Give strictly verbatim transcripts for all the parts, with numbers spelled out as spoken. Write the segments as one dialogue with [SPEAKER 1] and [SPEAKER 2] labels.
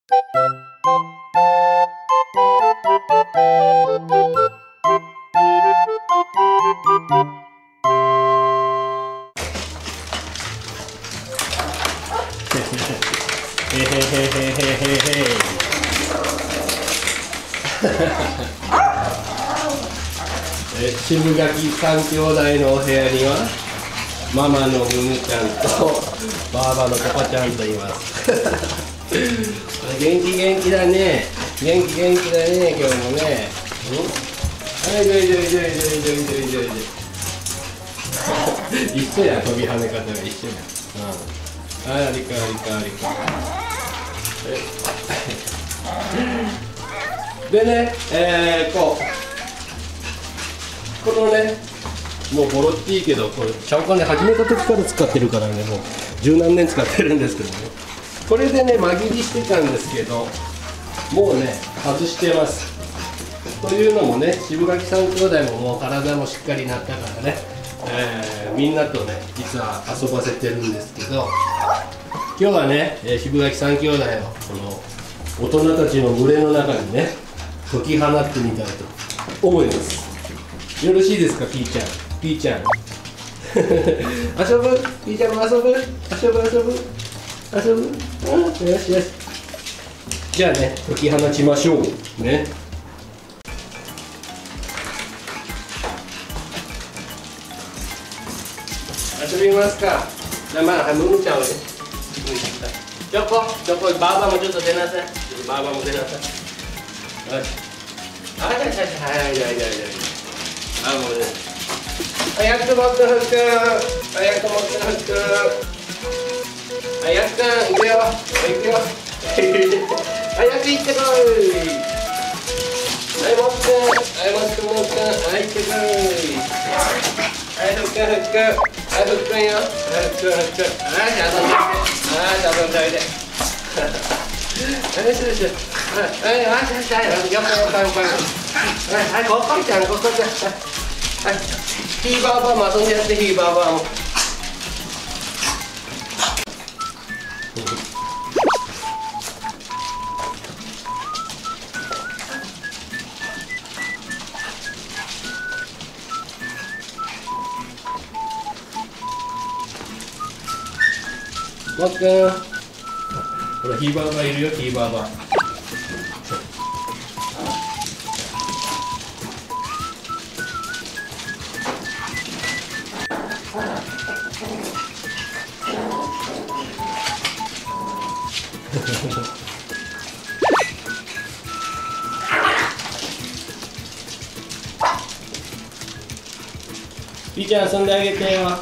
[SPEAKER 1] へへへへへへへえ、渋垣三兄弟のお部屋にはママのむむちゃんとばあばのパパちゃんといます元気元気だね、元気元気だね、今日もね。はい、どいどいどいどいどいどいどいどい一緒や、飛び跳ね方が一緒や。うん、あ、ありかありかありか。でね、えー、こうこのね、もうボロっていいけど、これシャオカンで始めた時から使ってるからね、もう十何年使ってるんですけどね。これでね、間切りしてたんですけど、もうね、外してます。というのもね、渋垣三兄弟ももう体もしっかりなったからね、えー、みんなとね、実は遊ばせてるんですけど、今日はね、えー、渋垣三兄弟をこの大人たちの群れの中にね、解き放ってみたいと思います。よろしいですか、ピーちゃん。ピーちゃん遊ぶ、ピーちゃんも遊ぶ、遊ぶ遊ぶ遊ぶ、うん、よしよし。じゃあね、解き放ちましょうね。遊びますか。じゃあまあ、むむちゃんをね、チョコ、チョコ、ばあばもちょっと出なさい。ばあばも出なさい。よし。あ、じゃあ、じゃあ、はい、じゃあ、じゃあ、じゃあ。あ、もうね。早く持ってフック。早く持ってフック。早く、行くよ。行くよ。早く行ってこい。はい、持って。はい、持って、持って。はい、行ってこい。はい、フック、フック。はい、フックよ。はい、フック、フック。はい、遊んでみて。はい、遊んでみて。よしよしよし。はい、はい、はい、はい、よっこよっこよっこよっこ。はい、はい、ここちゃん、ここちゃん。はい、ひいばあばも遊んでやって、ひいばあばも。もっくん、ほら、ひいばあばいるよ、ひいばあば。ピーちゃん遊んであげてよ。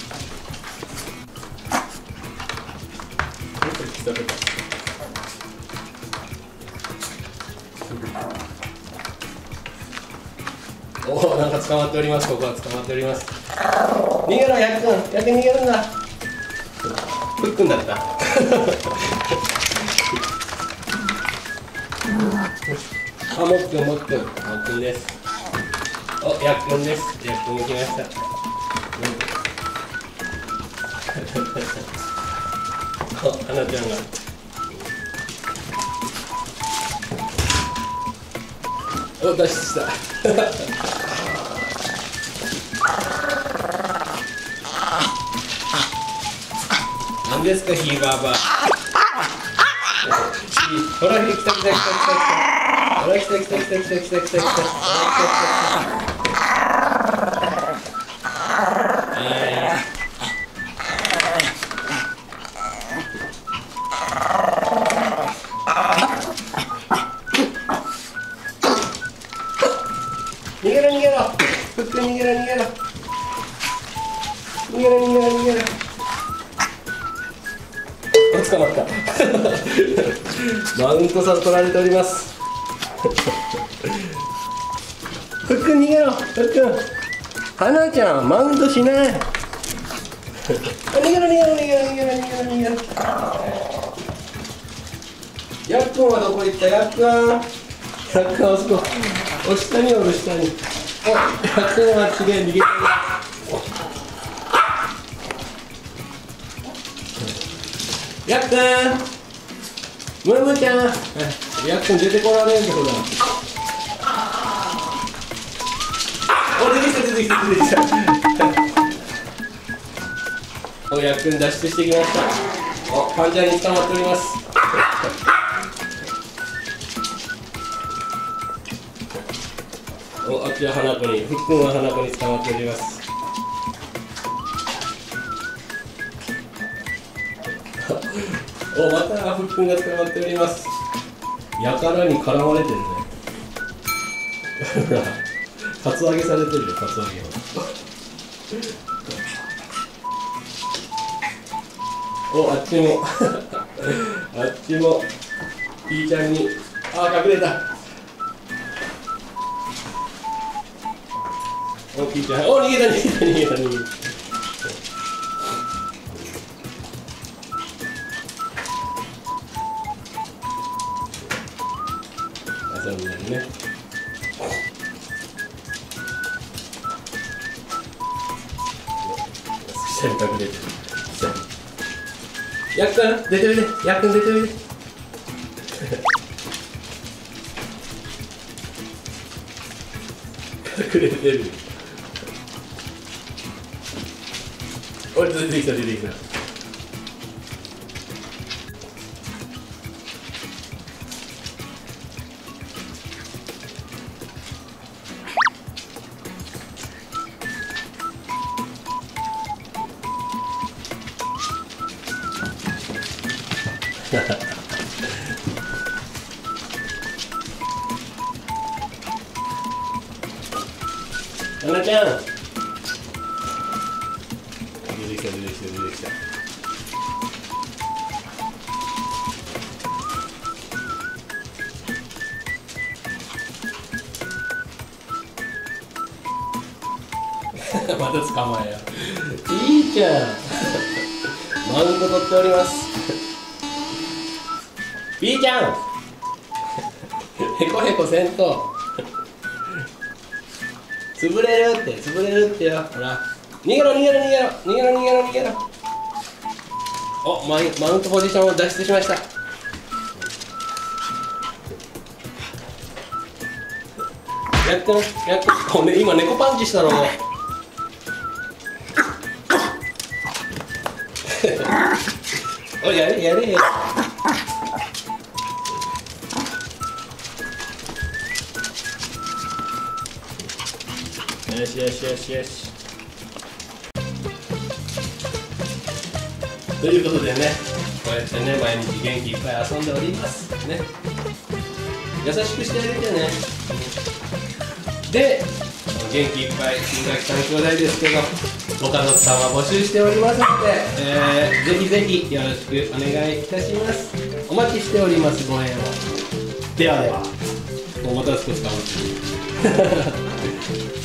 [SPEAKER 1] おお、なんか捕まっております。ここは捕まっております。逃げろ、やっくん、やっくん逃げるんだ。ふっくんだった。あ、もっくん、もっくん、もっくんです。お、やっくんです。やっくんも来ました。お、はなちゃんが。お、脱出した。何ですか、ひいばあば。ほら、来た来た来た来た来た。ほら、来た来た来た来た来た来た来た。逃げろ逃げろ。ふっくん逃げろ逃げろ。逃げろ逃げろ逃げろ。捕まったマウントさん取られておりますふっくん逃げろ。ふっくん、はなちゃんマウントしない逃げろ逃げろ逃げろ逃げろ逃げろ逃げろ。やっくんはどこ行った。やっくん、やっくんあそこ、お下におる、下に。お、やっくんはすげえ逃げてる。やっくん、 ムムちゃん、やっくん出てこられんってほら。お、出てきた出てきた出てきた。お、やっくん脱出してきました。お、パンチャーに捕まっております。お、あっちは花子に、ふっくんは花子に捕まっております。お、またふっくんが捕まっております。やからに絡まれてるね。ほら、カツアゲされてるよ、カツアゲを。お、あっちもあっちもピーちゃんに、あ、隠れた。お、ピーちゃん、お、逃げた逃げた逃げた逃げた。遊んでるね。下に隠れてる。やっくん出ておいで、やっくん出ておいで。隠れてる。おい、出てきた出てきた。ななちゃん、出てきた出てきた出てきた。また捕まえよ。いいじゃん。マウント取っております。ピーちゃん。へこへこせんと。潰れるって潰れるってよ。ほら。逃げろ逃げろ逃げろ逃げろ逃げろ逃げろ。お、マウントポジションを脱出しました。やっくんやっくん、ね、今猫パンチしたろ。おい、やれやれやれ。よしよしよしよし。ということでね、こうやってね、毎日元気いっぱい遊んでおりますね。優しくしてあげてね。で、元気いっぱい新垣さん兄弟ですけど、ご家族さんは募集しておりますので、えー、ぜひぜひよろしくお願いいたします。お待ちしております、ご縁を。ではでは、もうまた少し頑張って